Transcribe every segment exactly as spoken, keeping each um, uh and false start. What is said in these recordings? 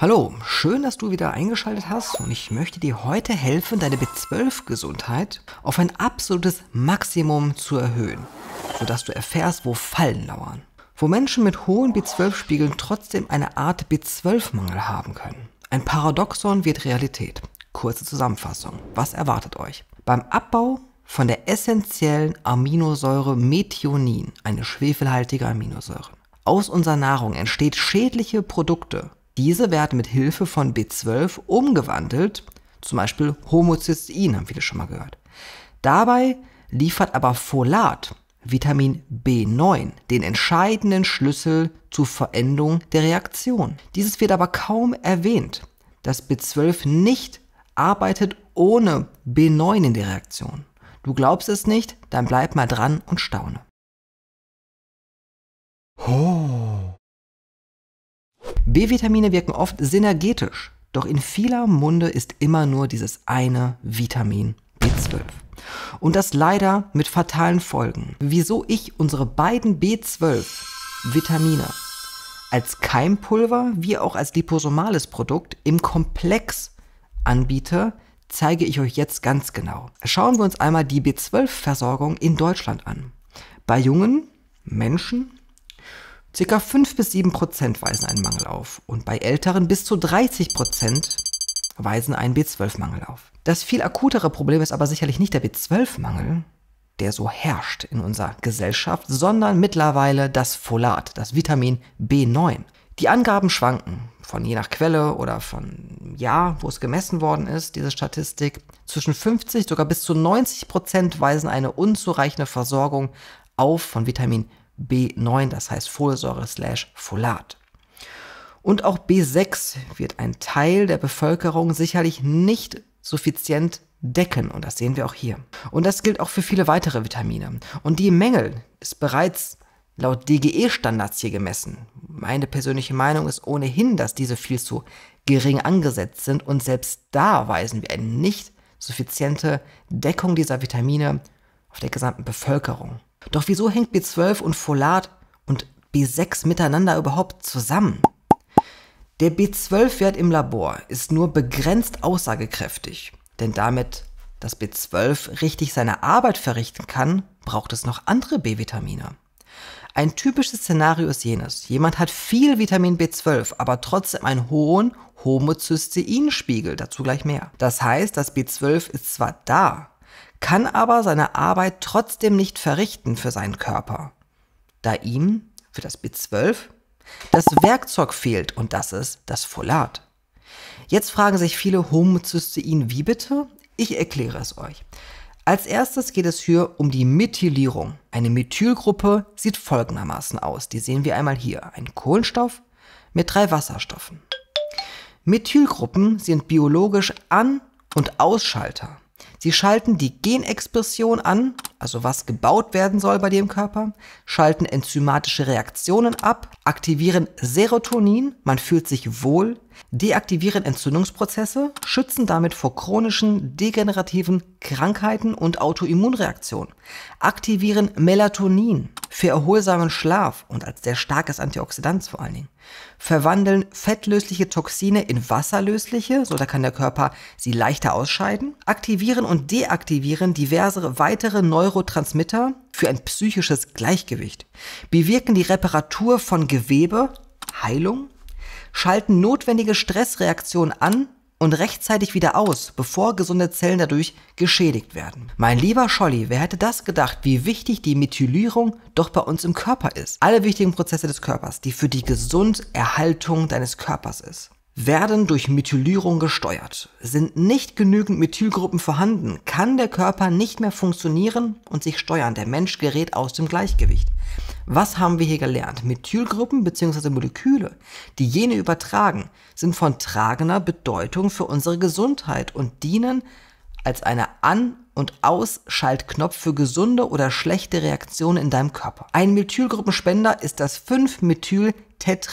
Hallo, schön, dass du wieder eingeschaltet hast und ich möchte dir heute helfen, deine B zwölf Gesundheit auf ein absolutes Maximum zu erhöhen, sodass du erfährst, wo Fallen lauern. Wo Menschen mit hohen B zwölf Spiegeln trotzdem eine Art B zwölf Mangel haben können. Ein Paradoxon wird Realität. Kurze Zusammenfassung. Was erwartet euch? Beim Abbau von der essentiellen Aminosäure Methionin, eine schwefelhaltige Aminosäure, aus unserer Nahrung entsteht schädliche Produkte. Diese werden mit Hilfe von B zwölf umgewandelt, zum Beispiel Homocystein, haben viele schon mal gehört. Dabei liefert aber Folat, Vitamin B neun, den entscheidenden Schlüssel zur Veränderung der Reaktion. Dieses wird aber kaum erwähnt, dass B zwölf nicht arbeitet ohne B neun in der Reaktion. Du glaubst es nicht? Dann bleib mal dran und staune. Oh. B-Vitamine wirken oft synergetisch, doch in vieler Munde ist immer nur dieses eine Vitamin B zwölf. Und das leider mit fatalen Folgen. Wieso ich unsere beiden B zwölf Vitamine als Keimpulver wie auch als liposomales Produkt im Komplex anbiete, zeige ich euch jetzt ganz genau. Schauen wir uns einmal die B zwölf Versorgung in Deutschland an. Bei jungen Menschen ca. fünf bis sieben Prozent weisen einen Mangel auf und bei älteren bis zu dreißig Prozent weisen einen B zwölf Mangel auf. Das viel akutere Problem ist aber sicherlich nicht der B zwölf Mangel, der so herrscht in unserer Gesellschaft, sondern mittlerweile das Folat, das Vitamin B neun. Die Angaben schwanken von je nach Quelle oder von Jahr, wo es gemessen worden ist, diese Statistik. Zwischen fünfzig sogar bis zu neunzig Prozent weisen eine unzureichende Versorgung auf von Vitamin B neun, das heißt Folsäure slash Folat. Und auch B sechs wird ein Teil der Bevölkerung sicherlich nicht suffizient decken und das sehen wir auch hier. Und das gilt auch für viele weitere Vitamine. Und die Mängel ist bereits laut D G E-Standards hier gemessen. Meine persönliche Meinung ist ohnehin, dass diese viel zu gering angesetzt sind und selbst da weisen wir eine nicht suffiziente Deckung dieser Vitamine auf der gesamten Bevölkerung. Doch wieso hängt B zwölf und Folat und B sechs miteinander überhaupt zusammen? Der B zwölf Wert im Labor ist nur begrenzt aussagekräftig, denn damit das B zwölf richtig seine Arbeit verrichten kann, braucht es noch andere B-Vitamine. Ein typisches Szenario ist jenes: Jemand hat viel Vitamin B zwölf, aber trotzdem einen hohen Homocysteinspiegel, dazu gleich mehr. Das heißt, das B zwölf ist zwar da, kann aber seine Arbeit trotzdem nicht verrichten für seinen Körper, da ihm für das B zwölf das Werkzeug fehlt und das ist das Folat. Jetzt fragen sich viele, Homocystein wie bitte? Ich erkläre es euch. Als erstes geht es hier um die Methylierung. Eine Methylgruppe sieht folgendermaßen aus. Die sehen wir einmal hier. Ein Kohlenstoff mit drei Wasserstoffen. Methylgruppen sind biologisch An- und Ausschalter. Sie schalten die Genexpression an, also was gebaut werden soll bei dem Körper, schalten enzymatische Reaktionen ab, aktivieren Serotonin, man fühlt sich wohl, deaktivieren Entzündungsprozesse, schützen damit vor chronischen degenerativen Krankheiten und Autoimmunreaktionen, aktivieren Melatonin für erholsamen Schlaf und als sehr starkes Antioxidant vor allen Dingen, verwandeln fettlösliche Toxine in wasserlösliche, so da kann der Körper sie leichter ausscheiden, aktivieren und deaktivieren diverse weitere Neurotransmitter für ein psychisches Gleichgewicht, bewirken die Reparatur von Gewebe, Heilung, schalten notwendige Stressreaktionen an und rechtzeitig wieder aus, bevor gesunde Zellen dadurch geschädigt werden. Mein lieber Scholli, wer hätte das gedacht, wie wichtig die Methylierung doch bei uns im Körper ist? Alle wichtigen Prozesse des Körpers, die für die Gesunderhaltung deines Körpers ist, werden durch Methylierung gesteuert. Sind nicht genügend Methylgruppen vorhanden, kann der Körper nicht mehr funktionieren und sich steuern. Der Mensch gerät aus dem Gleichgewicht. Was haben wir hier gelernt? Methylgruppen bzw. Moleküle, die jene übertragen, sind von tragender Bedeutung für unsere Gesundheit und dienen als eine An- und Ausschaltknopf für gesunde oder schlechte Reaktionen in deinem Körper. Ein Methylgruppenspender ist das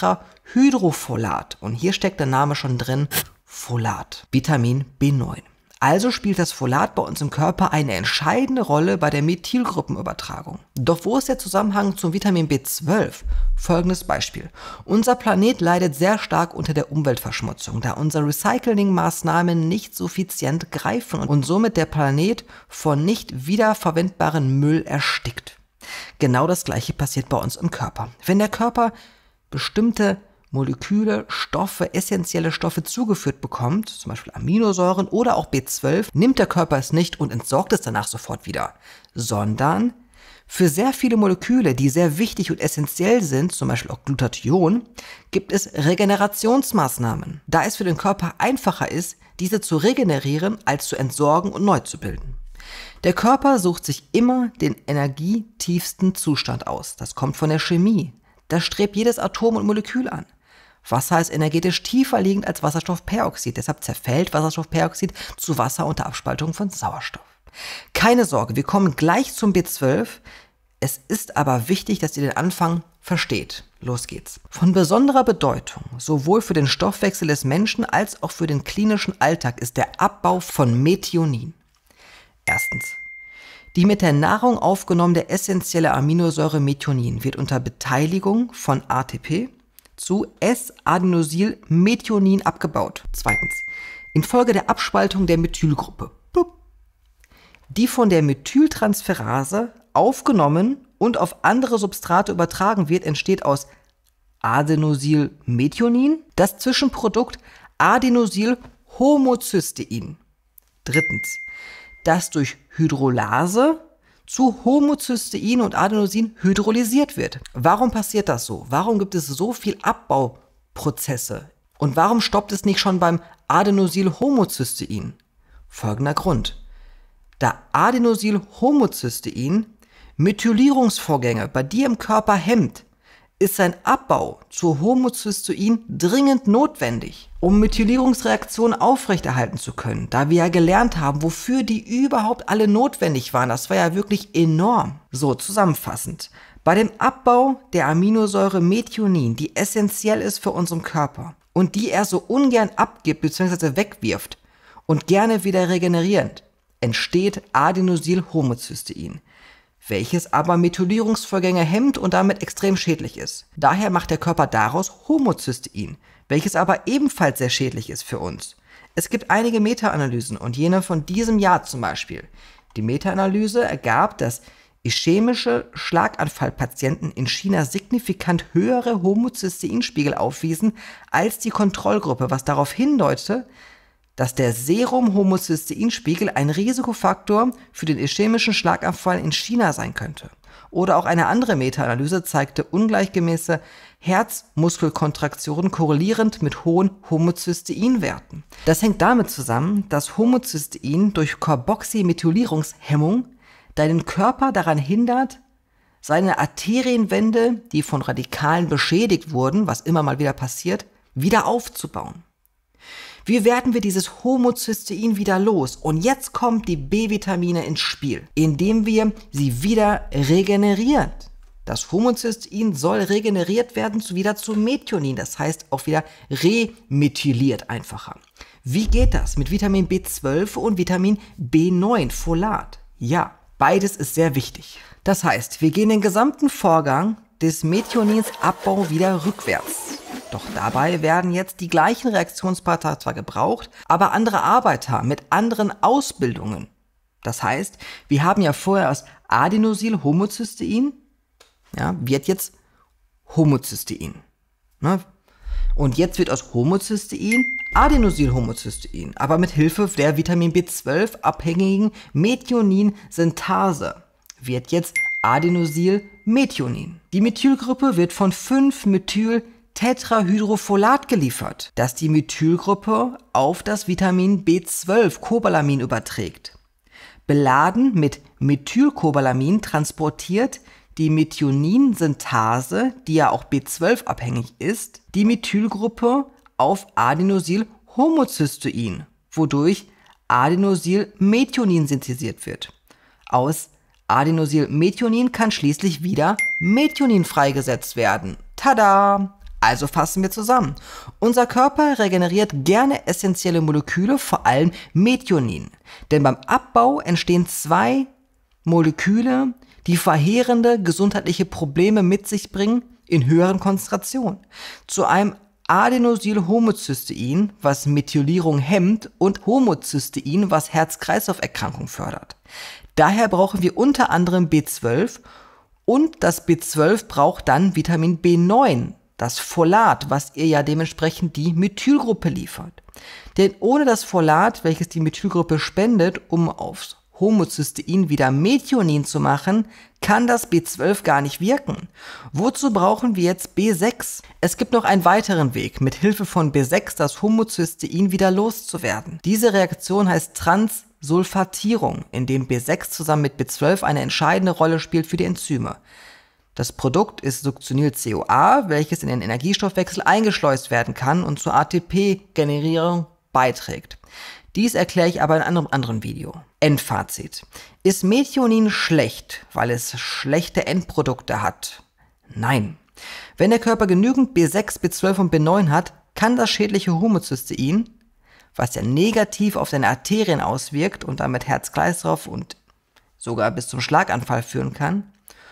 fünf-Methyl-Tetrahydrofolat und hier steckt der Name schon drin, Folat, Vitamin B neun. Also spielt das Folat bei uns im Körper eine entscheidende Rolle bei der Methylgruppenübertragung. Doch wo ist der Zusammenhang zum Vitamin B zwölf? Folgendes Beispiel. Unser Planet leidet sehr stark unter der Umweltverschmutzung, da unsere Recyclingmaßnahmen nicht suffizient greifen und somit der Planet von nicht wiederverwendbaren Müll erstickt. Genau das Gleiche passiert bei uns im Körper. Wenn der Körper bestimmte Moleküle, Stoffe, essentielle Stoffe zugeführt bekommt, zum Beispiel Aminosäuren oder auch B zwölf, nimmt der Körper es nicht und entsorgt es danach sofort wieder, sondern für sehr viele Moleküle, die sehr wichtig und essentiell sind, zum Beispiel auch Glutathion, gibt es Regenerationsmaßnahmen, da es für den Körper einfacher ist, diese zu regenerieren, als zu entsorgen und neu zu bilden. Der Körper sucht sich immer den energietiefsten Zustand aus. Das kommt von der Chemie. Das strebt jedes Atom und Molekül an. Wasser ist energetisch tiefer liegend als Wasserstoffperoxid, deshalb zerfällt Wasserstoffperoxid zu Wasser unter Abspaltung von Sauerstoff. Keine Sorge, wir kommen gleich zum B zwölf. Es ist aber wichtig, dass ihr den Anfang versteht. Los geht's. Von besonderer Bedeutung, sowohl für den Stoffwechsel des Menschen als auch für den klinischen Alltag, ist der Abbau von Methionin. Erstens. Die mit der Nahrung aufgenommene essentielle Aminosäure Methionin wird unter Beteiligung von A T P zu S-Adenosylmethionin abgebaut. Zweitens. Infolge der Abspaltung der Methylgruppe, die von der Methyltransferase aufgenommen und auf andere Substrate übertragen wird, entsteht aus Adenosylmethionin das Zwischenprodukt Adenosylhomocystein. Drittens. Das durch Hydrolase zu Homocystein und Adenosin hydrolysiert wird. Warum passiert das so? Warum gibt es so viel Abbauprozesse? Und warum stoppt es nicht schon beim Adenosylhomocystein? Folgender Grund. Da Adenosylhomocystein Methylierungsvorgänge bei dir im Körper hemmt, ist sein Abbau zu Homocystein dringend notwendig, um Methylierungsreaktionen aufrechterhalten zu können, da wir ja gelernt haben, wofür die überhaupt alle notwendig waren. Das war ja wirklich enorm. So, zusammenfassend. Bei dem Abbau der Aminosäure Methionin, die essentiell ist für unseren Körper und die er so ungern abgibt bzw. wegwirft und gerne wieder regenerierend, entsteht Adenosylhomocystein, welches aber Methylierungsvorgänge hemmt und damit extrem schädlich ist. Daher macht der Körper daraus Homocystein, welches aber ebenfalls sehr schädlich ist für uns. Es gibt einige Meta-Analysen und jene von diesem Jahr zum Beispiel. Die Meta-Analyse ergab, dass ischämische Schlaganfallpatienten in China signifikant höhere Homocysteinspiegel aufwiesen als die Kontrollgruppe, was darauf hindeutete, dass der Serum-Homocysteinspiegel ein Risikofaktor für den ischämischen Schlaganfall in China sein könnte. Oder auch eine andere Meta-Analyse zeigte ungleichgemäße Herzmuskelkontraktionen korrelierend mit hohen Homocysteinwerten. Das hängt damit zusammen, dass Homocystein durch Carboxymethylierungshemmung deinen Körper daran hindert, seine Arterienwände, die von Radikalen beschädigt wurden, was immer mal wieder passiert, wieder aufzubauen. Wie werden wir dieses Homocystein wieder los? Und jetzt kommt die B-Vitamine ins Spiel, indem wir sie wieder regenerieren. Das Homocystein soll regeneriert werden zu wieder zu Methionin, das heißt auch wieder remethyliert einfacher. Wie geht das mit Vitamin B zwölf und Vitamin B neun, Folat? Ja, beides ist sehr wichtig. Das heißt, wir gehen den gesamten Vorgang des Methionins Abbau wieder rückwärts. Doch dabei werden jetzt die gleichen Reaktionspartner zwar gebraucht, aber andere Arbeiter mit anderen Ausbildungen. Das heißt, wir haben ja vorher aus Adenosylhomocystein, ja, wird jetzt Homocystein. Ne? Und jetzt wird aus Homocystein Adenosylhomocystein, aber mit Hilfe der Vitamin B zwölf abhängigen Methionin-Synthase wird jetzt Adenosylmethionin. Die Methylgruppe wird von fünf Methyl Tetrahydrofolat geliefert, das die Methylgruppe auf das Vitamin B zwölf Cobalamin überträgt. Beladen mit Methylcobalamin transportiert die Methionin-Synthase, die ja auch B zwölf abhängig ist, die Methylgruppe auf Adenosylhomocystein, wodurch Adenosylmethionin synthetisiert wird. Aus Adenosylmethionin kann schließlich wieder Methionin freigesetzt werden. Tada! Also fassen wir zusammen. Unser Körper regeneriert gerne essentielle Moleküle, vor allem Methionin. Denn beim Abbau entstehen zwei Moleküle, die verheerende gesundheitliche Probleme mit sich bringen in höheren Konzentrationen. Zu einem Adenosylhomocystein, was Methylierung hemmt, und Homocystein, was Herz-Kreislauf-Erkrankungen fördert. Daher brauchen wir unter anderem B zwölf und das B zwölf braucht dann Vitamin B neun, das Folat, was ihr ja dementsprechend die Methylgruppe liefert. Denn ohne das Folat, welches die Methylgruppe spendet, um aufs Homocystein wieder Methionin zu machen, kann das B zwölf gar nicht wirken. Wozu brauchen wir jetzt B sechs? Es gibt noch einen weiteren Weg, mit Hilfe von B sechs das Homocystein wieder loszuwerden. Diese Reaktion heißt Transsulfatierung, in dem B sechs zusammen mit B zwölf eine entscheidende Rolle spielt für die Enzyme. Das Produkt ist Succinyl-C O A, welches in den Energiestoffwechsel eingeschleust werden kann und zur A T P-Generierung beiträgt. Dies erkläre ich aber in einem anderen Video. Endfazit. Ist Methionin schlecht, weil es schlechte Endprodukte hat? Nein. Wenn der Körper genügend B sechs, B zwölf und B neun hat, kann das schädliche Homocystein, was ja negativ auf seine Arterien auswirkt und damit Herz-Kreislauf und sogar bis zum Schlaganfall führen kann,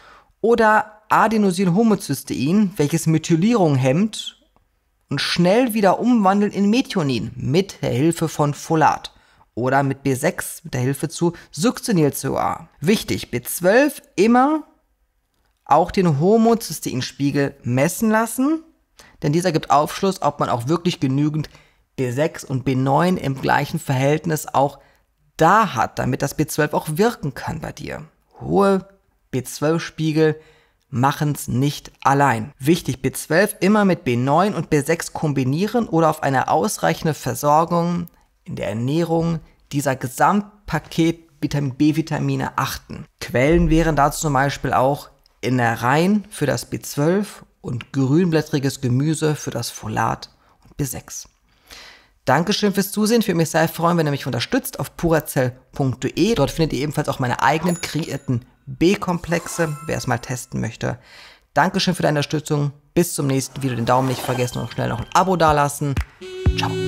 oder Adenosylhomocystein, welches Methylierung hemmt und schnell wieder umwandeln in Methionin mit der Hilfe von Folat oder mit B sechs mit der Hilfe zu Succinyl-C O A. Wichtig, B zwölf immer auch den Homocysteinspiegel messen lassen, denn dieser gibt Aufschluss, ob man auch wirklich genügend B sechs und B neun im gleichen Verhältnis auch da hat, damit das B zwölf auch wirken kann bei dir. Hohe B zwölf Spiegel machen es nicht allein. Wichtig, B zwölf immer mit B neun und B sechs kombinieren oder auf eine ausreichende Versorgung in der Ernährung dieser Gesamtpaket Vitamin B-Vitamine achten. Quellen wären dazu zum Beispiel auch Innereien für das B zwölf und grünblättriges Gemüse für das Folat und B sechs. Dankeschön fürs Zusehen. Ich würde mich sehr freuen, wenn ihr mich unterstützt auf purazell punkt de. Dort findet ihr ebenfalls auch meine eigenen kreierten B-Komplexe, wer es mal testen möchte. Dankeschön für deine Unterstützung. Bis zum nächsten Video. Den Daumen nicht vergessen und schnell noch ein Abo dalassen. Ciao.